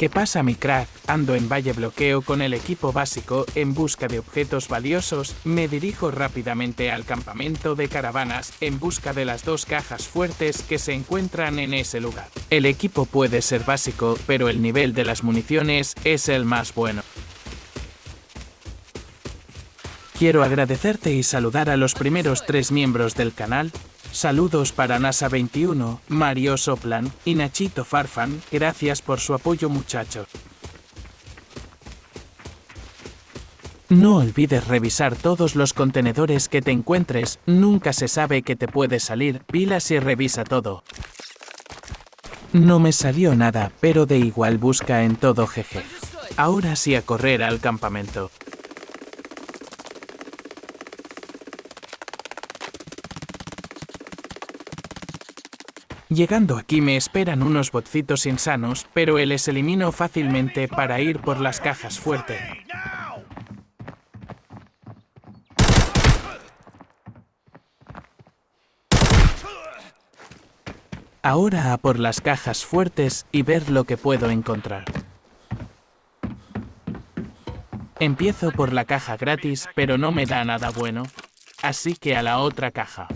¿Qué pasa, mi crack? Ando en Valle Bloqueo con el equipo básico en busca de objetos valiosos. Me dirijo rápidamente al campamento de caravanas en busca de las 2 cajas fuertes que se encuentran en ese lugar. El equipo puede ser básico, pero el nivel de las municiones es el más bueno. Quiero agradecerte y saludar a los primeros 3 miembros del canal. Saludos para NASA21, Mario Soplan y Nachito Farfan. Gracias por su apoyo, muchachos. No olvides revisar todos los contenedores que te encuentres, nunca se sabe qué te puede salir. Pilas y revisa todo. No me salió nada, pero de igual busca en todo, jeje. Ahora sí a correr al campamento. Llegando aquí me esperan unos botcitos insanos, pero les elimino fácilmente para ir por las cajas fuertes. Ahora a por las cajas fuertes y ver lo que puedo encontrar. Empiezo por la caja gratis, pero no me da nada bueno. Así que a la otra caja.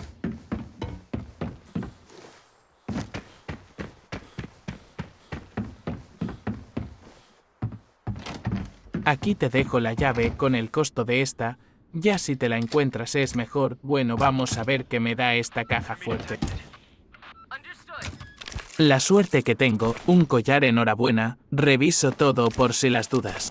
Aquí te dejo la llave con el costo de esta, ya si te la encuentras es mejor. Bueno, vamos a ver qué me da esta caja fuerte. La suerte que tengo, un collar, enhorabuena, reviso todo por si las dudas.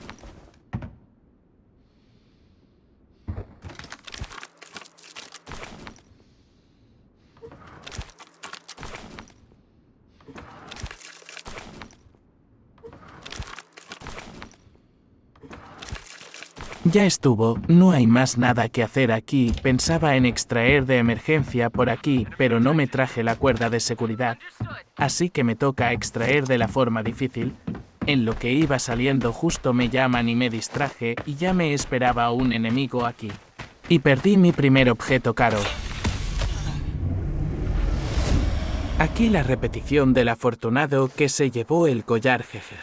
Ya estuvo, no hay más nada que hacer aquí. Pensaba en extraer de emergencia por aquí, pero no me traje la cuerda de seguridad. Así que me toca extraer de la forma difícil. En lo que iba saliendo justo me llaman y me distraje y ya me esperaba un enemigo aquí. Y perdí mi primer objeto caro. Aquí la repetición del afortunado que se llevó el collar, jeje.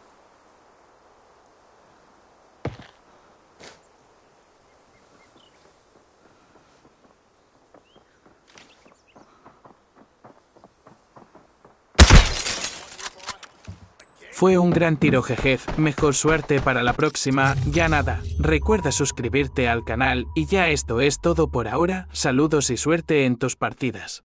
Fue un gran tiro, jeje. Mejor suerte para la próxima. Ya nada, recuerda suscribirte al canal y ya esto es todo por ahora. Saludos y suerte en tus partidas.